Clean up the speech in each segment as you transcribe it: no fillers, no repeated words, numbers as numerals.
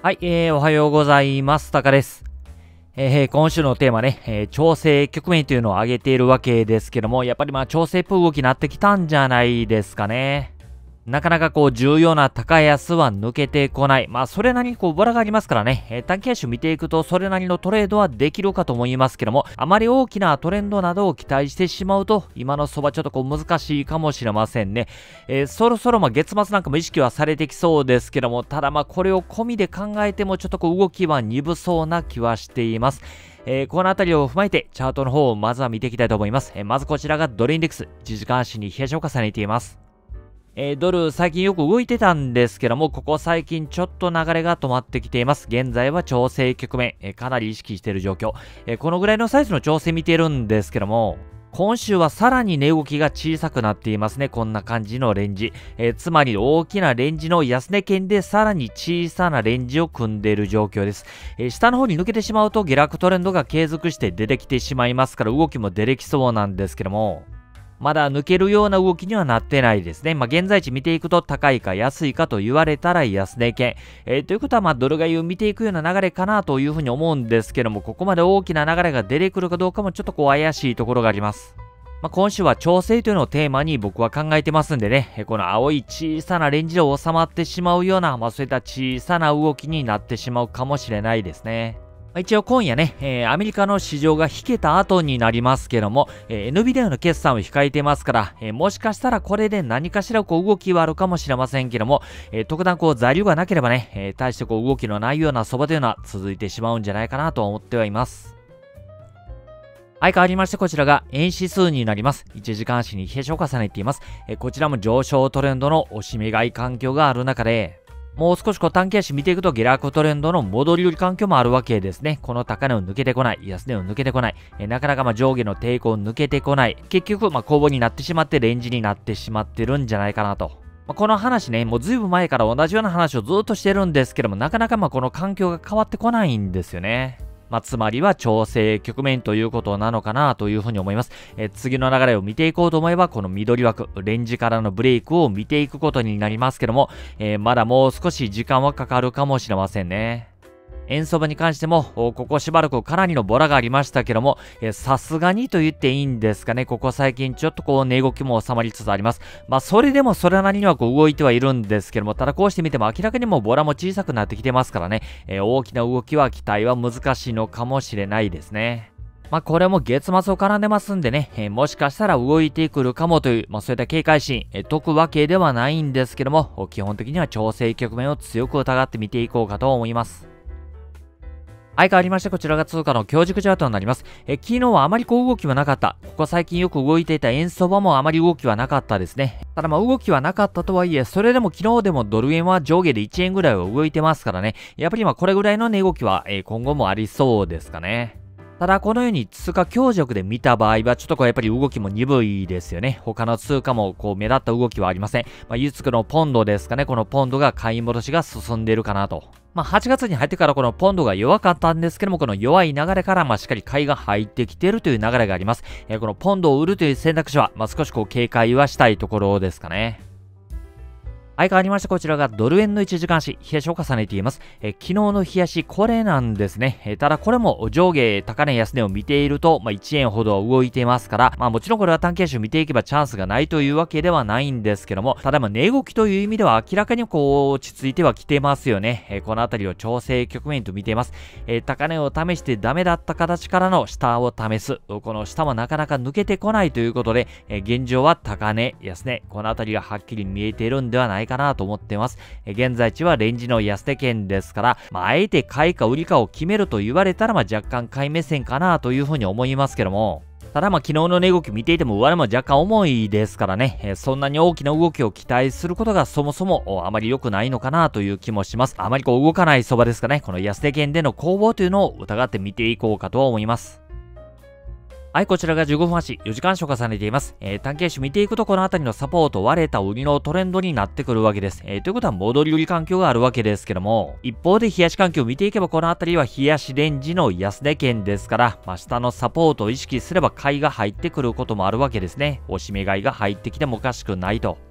はい、おはようございます。タカです。今週のテーマね、調整局面というのを挙げているわけですけども、やっぱり調整っぽい動きになってきたんじゃないですかね。なかなか重要な高安は抜けてこない。それなりにボラがありますからね、短期足見ていくとそれなりのトレードはできるかと思いますけども、あまり大きなトレンドなどを期待してしまうと、今の相場ちょっと難しいかもしれませんね。そろそろ月末なんかも意識はされてきそうですけども、ただこれを込みで考えてもちょっと動きは鈍そうな気はしています。このあたりを踏まえてチャートの方をまずは見ていきたいと思います。まずこちらがドルインデックス、1時間足に冷やしを重ねています。ドル最近よく動いてたんですけども、ここ最近ちょっと流れが止まってきています。現在は調整局面、かなり意識している状況。このぐらいのサイズの調整見ているんですけども、今週はさらに値動きが小さくなっていますね。こんな感じのレンジ。つまり大きなレンジの安値圏でさらに小さなレンジを組んでいる状況です。下の方に抜けてしまうと下落トレンドが継続して出てきてしまいますから動きも出てきそうなんですけども、まだ抜けるような動きにはなってないですね。現在地見ていくと高いか安いかと言われたら安値圏。ということはドル買いを見ていくような流れかなというふうに思うんですけども、ここまで大きな流れが出てくるかどうかもちょっと怪しいところがあります。今週は調整というのをテーマに僕は考えてますんでね、この青い小さなレンジで収まってしまうような、そういった小さな動きになってしまうかもしれないですね。一応今夜ね、アメリカの市場が引けた後になりますけども、NVIDIA の決算を控えていますから、もしかしたらこれで何かしら動きはあるかもしれませんけども、特段材料がなければね、対して動きのないような相場というのは続いてしまうんじゃないかなと思ってはいます。相変わりましてこちらが円指数になります。1時間足に冷えを重ねています。こちらも上昇トレンドの押し目買い環境がある中で、もう少し短期足見ていくと下落トレンドの戻り売り環境もあるわけですね。この高値を抜けてこない、安値を抜けてこない、なかなか上下の抵抗を抜けてこない、結局攻防になってしまってレンジになってしまってるんじゃないかなと。この話ね、もうずいぶん前から同じような話をずっとしてるんですけども、なかなかこの環境が変わってこないんですよね。つまりは調整局面ということなのかなというふうに思います。次の流れを見ていこうと思えば、この緑枠、レンジからのブレイクを見ていくことになりますけども、まだもう少し時間はかかるかもしれませんね。円相場に関しても、ここしばらくかなりのボラがありましたけども、さすがにと言っていいんですかね、ここ最近ちょっと値動きも収まりつつあります。それでもそれなりには動いてはいるんですけども、ただこうしてみても明らかにもボラも小さくなってきてますからね、大きな動きは期待は難しいのかもしれないですね。これも月末を絡んでますんでね、もしかしたら動いてくるかもという、そういった警戒心、解くわけではないんですけども、基本的には調整局面を強く疑って見ていこうかと思います。相変わりましてこちらが通貨の強軸チャートになります。昨日はあまり動きはなかった。ここ最近よく動いていた円相場もあまり動きはなかったですね。ただ動きはなかったとはいえ、それでも昨日でもドル円は上下で1円ぐらいは動いてますからね。やっぱりこれぐらいの値動きは今後もありそうですかね。ただこのように通貨強弱で見た場合はちょっとやっぱり動きも鈍いですよね。他の通貨も目立った動きはありません。唯一のポンドですかね。このポンドが買い戻しが進んでいるかなと。8月に入ってからこのポンドが弱かったんですけども、この弱い流れからしっかり買いが入ってきているという流れがあります。このポンドを売るという選択肢は少し警戒はしたいところですかね。相変わりましてこちらがドル円の1時間足、冷やしを重ねています。昨日の冷やし、これなんですね。ただこれも上下高値安値を見ていると、1円ほど動いていますから、もちろんこれは短期足を見ていけばチャンスがないというわけではないんですけども、ただ値動きという意味では明らかに落ち着いてはきてますよね。このあたりを調整局面と見ています。高値を試してダメだった形からの下を試す。この下もなかなか抜けてこないということで、現状は高値、安値、このあたりがはっきり見えているんではないかなと思っています。現在地はレンジの安値圏ですから、あえて買いか売りかを決めると言われたら、若干買い目線かなというふうに思いますけども、ただ昨日の値動き見ていても上値も若干重いですからね、そんなに大きな動きを期待することがそもそもあまり良くないのかなという気もします。あまり動かない相場ですかね、この安値圏での攻防というのを疑って見ていこうかとは思います。はい、こちらが15分足、4時間足を重ねています。短期足見ていくとこのあたりのサポート割れた売りのトレンドになってくるわけです。ということは戻り売り環境があるわけですけども、一方で冷やし環境を見ていけばこのあたりは冷やしレンジの安値圏ですから、下のサポートを意識すれば買いが入ってくることもあるわけですね。押し目買いが入ってきてもおかしくないと。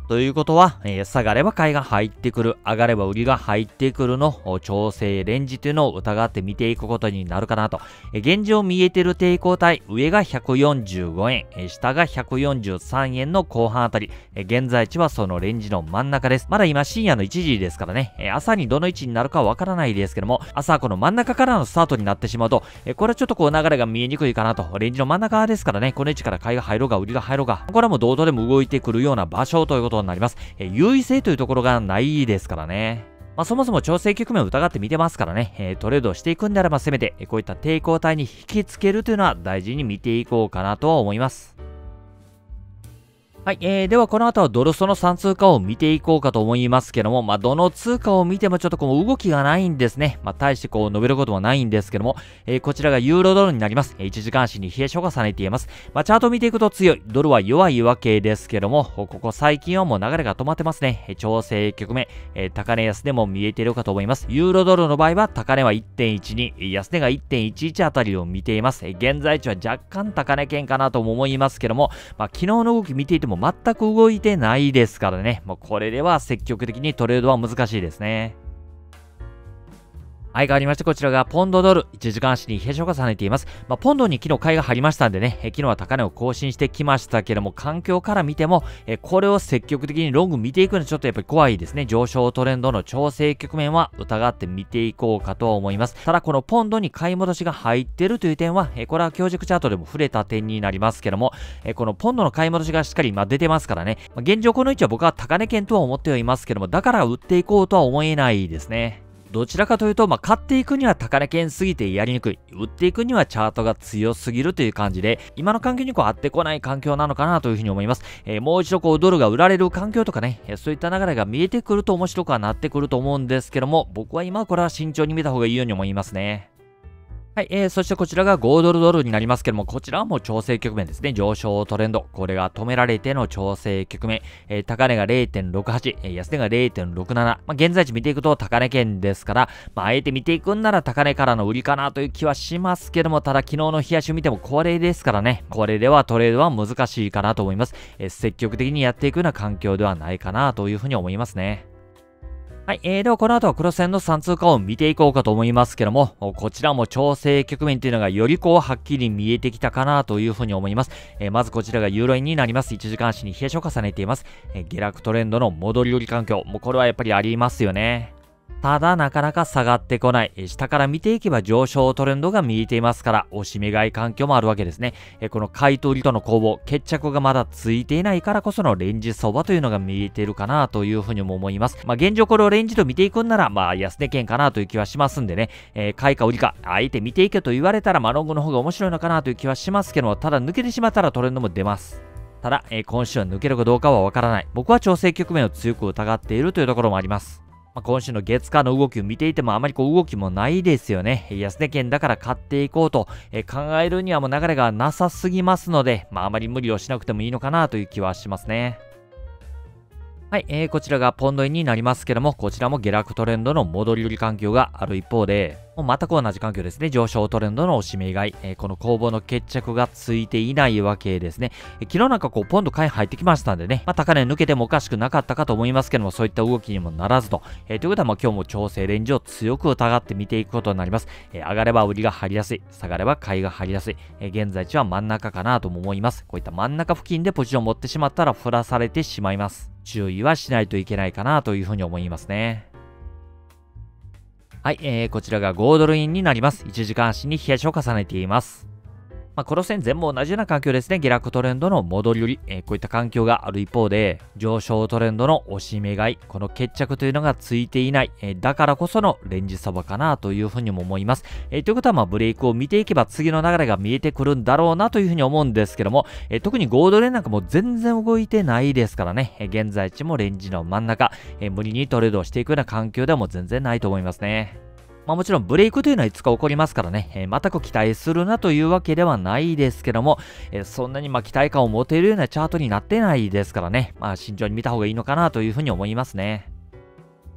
ということは、下がれば買いが入ってくる、上がれば売りが入ってくるの調整レンジというのを疑って見ていくことになるかなと。現状見えている抵抗帯、上が145円、下が143円の後半あたり、現在地はそのレンジの真ん中です。まだ今深夜の1時ですからね、朝にどの位置になるかわからないですけども、朝この真ん中からのスタートになってしまうと、これはちょっとこう流れが見えにくいかなと。レンジの真ん中ですからね、この位置から買いが入ろうが売りが入ろうが、これはもうどうとでも動いてくるような場所ということになります。優位性というところがないですからね。そもそも調整局面を疑って見てますからね、トレードをしていくんであればせめて、こういった抵抗体に引きつけるというのは大事に見ていこうかなとは思います。はい、ではこの後はドルソの3通貨を見ていこうかと思いますけども、どの通貨を見てもちょっとこう動きがないんですね。大してこう述べることもないんですけども、こちらがユーロドルになります。1時間足に冷え性が重ねています。チャートを見ていくと強い、ドルは弱いわけですけども、ここ最近はもう流れが止まってますね。調整局面、高値安でも見えているかと思います。ユーロドルの場合は高値は 1.12、安値が 1.11 あたりを見ています。現在地は若干高値圏かなとも思いますけども、昨日の動き見ていても全く動いてないですからね。もうこれでは積極的にトレードは難しいですね。はい、変わりまして、こちらがポンドドル、1時間足に冷え性を重ねています。ポンドに昨日買いが入りましたんでね、昨日は高値を更新してきましたけども、環境から見ても、これを積極的にロング見ていくのはちょっとやっぱり怖いですね。上昇トレンドの調整局面は疑って見ていこうかと思います。ただ、このポンドに買い戻しが入っているという点は、これは強軸チャートでも触れた点になりますけども、このポンドの買い戻しがしっかり今出てますからね、現状この位置は僕は高値圏とは思ってはいますけども、だから売っていこうとは思えないですね。どちらかというと、買っていくには高値圏すぎてやりにくい。売っていくにはチャートが強すぎるという感じで、今の環境にこう合ってこない環境なのかなというふうに思います。もう一度こうドルが売られる環境とかね、そういった流れが見えてくると面白くはなってくると思うんですけども、僕は今これは慎重に見た方がいいように思いますね。はい、そしてこちらが5ドルドルになりますけども、こちらはもう調整局面ですね。上昇トレンド。これが止められての調整局面。高値が 0.68、安値が 0.67。現在地見ていくと高値圏ですから、あえて見ていくんなら高値からの売りかなという気はしますけども、ただ昨日の冷やしを見てもこれですからね。これではトレードは難しいかなと思います。積極的にやっていくような環境ではないかなというふうに思いますね。はい、ではこの後は黒線の3通貨を見ていこうかと思いますけども、こちらも調整局面というのがよりこうはっきり見えてきたかなというふうに思います。まずこちらがユーロ円になります。1時間足に冷え性を重ねています。下落トレンドの戻り売り環境、もうこれはやっぱりありますよね。ただなかなか下がってこない。下から見ていけば上昇トレンドが見えていますから、押し目買い環境もあるわけですね。この買い取りとの攻防、決着がまだついていないからこそのレンジ相場というのが見えているかなというふうにも思います。現状これをレンジと見ていくんなら、安値圏かなという気はしますんでね、買いか売りか、あえて見ていけと言われたら、ロングの方が面白いのかなという気はしますけども、ただ抜けてしまったらトレンドも出ます。ただ、今週は抜けるかどうかはわからない。僕は調整局面を強く疑っているというところもあります。今週の月間の動きを見ていてもあまりこう動きもないですよね。安値圏だから買っていこうと、考えるにはもう流れがなさすぎますので、あまり無理をしなくてもいいのかなという気はしますね。はい、こちらがポンド円になりますけども、こちらも下落トレンドの戻り売り環境がある一方で、全く同じ環境ですね。上昇トレンドの押し目買い、この攻防の決着がついていないわけですね。昨日なんかこうポンド買い入ってきましたんでね、高値抜けてもおかしくなかったかと思いますけども、そういった動きにもならずと。ということは今日も調整レンジを強く疑って見ていくことになります。上がれば売りが入りやすい、下がれば買いが入りやすい。現在地は真ん中かなとも思います。こういった真ん中付近でポジションを持ってしまったら振らされてしまいます。注意はしないといけないかなというふうに思いますね。はい、こちらが5ドル円になります。1時間足に冷やしを重ねています。この線全部同じような環境ですね。下落トレンドの戻り売り、こういった環境がある一方で、上昇トレンドの押し目買い、この決着というのがついていない、だからこそのレンジ相場かなというふうにも思います。ということはブレイクを見ていけば次の流れが見えてくるんだろうなというふうに思うんですけども、特に5ドル円なんかも全然動いてないですからね、現在地もレンジの真ん中、無理にトレードをしていくような環境ではもう全然ないと思いますね。もちろんブレイクというのはいつか起こりますからね、全く期待するなというわけではないですけども、そんなに期待感を持てるようなチャートになってないですからね、慎重に見た方がいいのかなというふうに思いますね。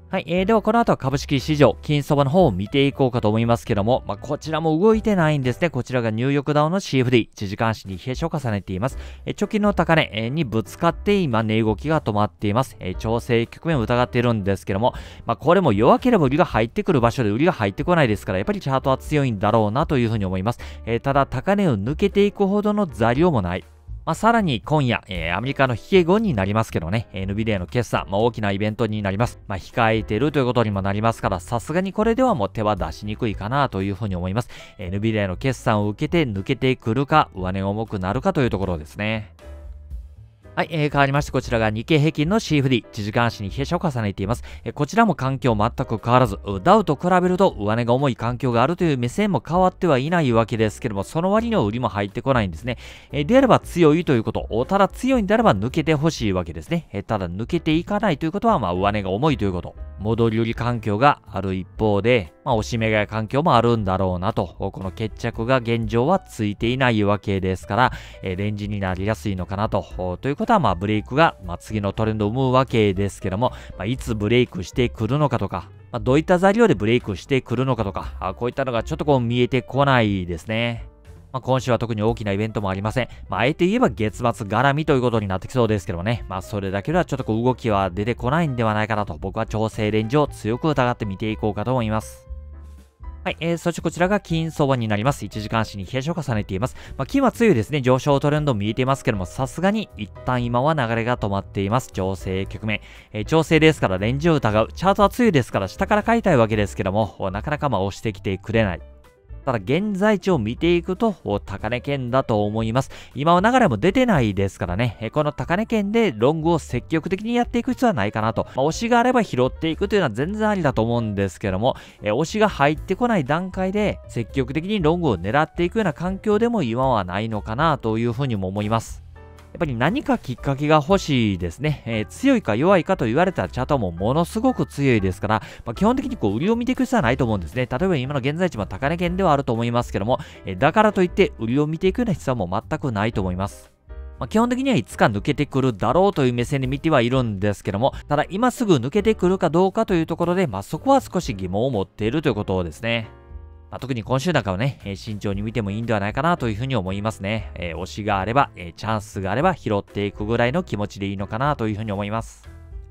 はい、ではこの後は株式市場、金相場の方を見ていこうかと思いますけども、こちらも動いてないんですね。こちらがニューヨークダウの CFD、1時間足に冷えしを重ねています。直近の高値にぶつかって今値動きが止まっています。調整局面を疑っているんですけども、これも弱ければ売りが入ってくる場所で売りが入ってこないですから、やっぱりチャートは強いんだろうなというふうに思います。ただ高値を抜けていくほどの材料もない。さらに今夜、アメリカの引け後になりますけどね、NVIDIA の決算、大きなイベントになります。控えているということにもなりますから、さすがにこれではもう手は出しにくいかなというふうに思います。NVIDIA の決算を受けて抜けてくるか、上値が重くなるかというところですね。はい、変わりましてこちらが日経平均の CFD、1時間足に冷えしを重ねています。こちらも環境全く変わらず、ダウと比べると上値が重い環境があるという目線も変わってはいないわけですけども、その割には売りも入ってこないんですね。であれば強いということ、ただ強いんであれば抜けてほしいわけですね。ただ抜けていかないということは、上値が重いということ。戻り売り環境がある一方で、押し目買い環境もあるんだろうなと、この決着が現状はついていないわけですから、レンジになりやすいのかなということは、ブレイクが、次のトレンドを生むわけですけども、いつブレイクしてくるのかとか、どういった材料でブレイクしてくるのかとか、こういったのがちょっと見えてこないですね。今週は特に大きなイベントもありません。あえて言えば月末絡みということになってきそうですけどもね。それだけではちょっと動きは出てこないんではないかなと、僕は調整レンジを強く疑って見ていこうかと思います。はい、そしてこちらが金相場になります。1時間足に冷えしを重ねています。金は強いですね。上昇トレンド見えていますけども、さすがに一旦今は流れが止まっています。調整局面。調整ですからレンジを疑う。チャートは強いですから下から買いたいわけですけども、なかなか押してきてくれない。ただ現在地を見ていくと高値圏だと思います。今は流れも出てないですからね、この高値圏でロングを積極的にやっていく必要はないかなと。押しがあれば拾っていくというのは全然ありだと思うんですけども、押しが入ってこない段階で積極的にロングを狙っていくような環境でも今はないのかなというふうにも思います。やっぱり何かきっかけが欲しいですね。強いか弱いかと言われたらチャートはものすごく強いですから、基本的に売りを見ていく必要はないと思うんですね。例えば今の現在地も高値圏ではあると思いますけども、だからといって売りを見ていくような必要はもう全くないと思います。基本的にはいつか抜けてくるだろうという目線で見てはいるんですけども、ただ今すぐ抜けてくるかどうかというところで、そこは少し疑問を持っているということですね。特に今週なんかはね、慎重に見てもいいんではないかなというふうに思いますね。推しがあれば、チャンスがあれば拾っていくぐらいの気持ちでいいのかなというふうに思います。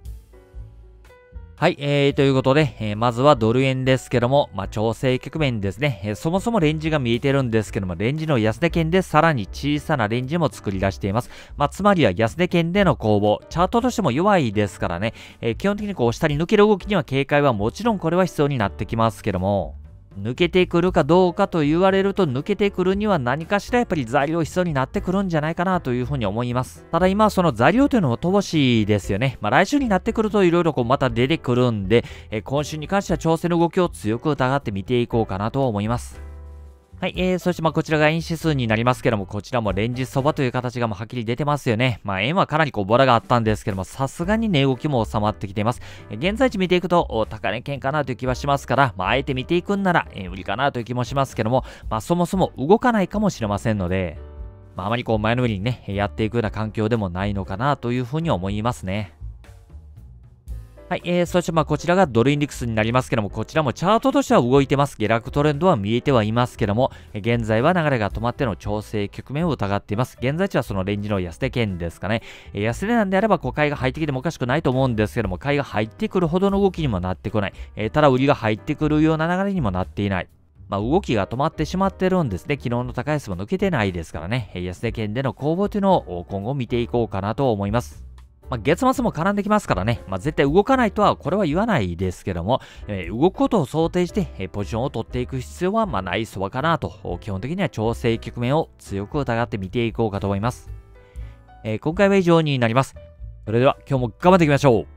はい、ということで、まずはドル円ですけども、調整局面ですね、そもそもレンジが見えてるんですけども、レンジの安値圏でさらに小さなレンジも作り出しています。つまりは安値圏での攻防、チャートとしても弱いですからね、基本的に下に抜ける動きには警戒はもちろんこれは必要になってきますけども、抜けてくるかどうかと言われると、抜けてくるには何かしらやっぱり材料必要になってくるんじゃないかなというふうに思います。ただ今その材料というのも乏しいですよね。来週になってくるといろいろまた出てくるんで、今週に関しては調整の動きを強く疑って見ていこうかなと思います。はい、そしてこちらが円指数になりますけども、こちらもレンジ相場という形がはっきり出てますよね。円はかなりボラがあったんですけども、さすがに値動きも収まってきています。現在地見ていくと、高値圏かなという気はしますから、あえて見ていくんなら、売りかなという気もしますけども、そもそも動かないかもしれませんので、あまり前のめりにね、やっていくような環境でもないのかなというふうに思いますね。はい、そしてこちらがドルインデックスになりますけども、こちらもチャートとしては動いてます。下落トレンドは見えてはいますけども、現在は流れが止まっての調整局面を疑っています。現在地はそのレンジの安値圏ですかね。安値なんであれば買いが入ってきてもおかしくないと思うんですけども、買いが入ってくるほどの動きにもなってこない。ただ売りが入ってくるような流れにもなっていない。動きが止まってしまってるんですね。昨日の高安も抜けてないですからね。安値圏での攻防というのを今後見ていこうかなと思います。月末も絡んできますからね、絶対動かないとはこれは言わないですけども、動くことを想定して、ポジションを取っていく必要はない相場かなと、基本的には調整局面を強く疑って見ていこうかと思います。今回は以上になります。それでは今日も頑張っていきましょう。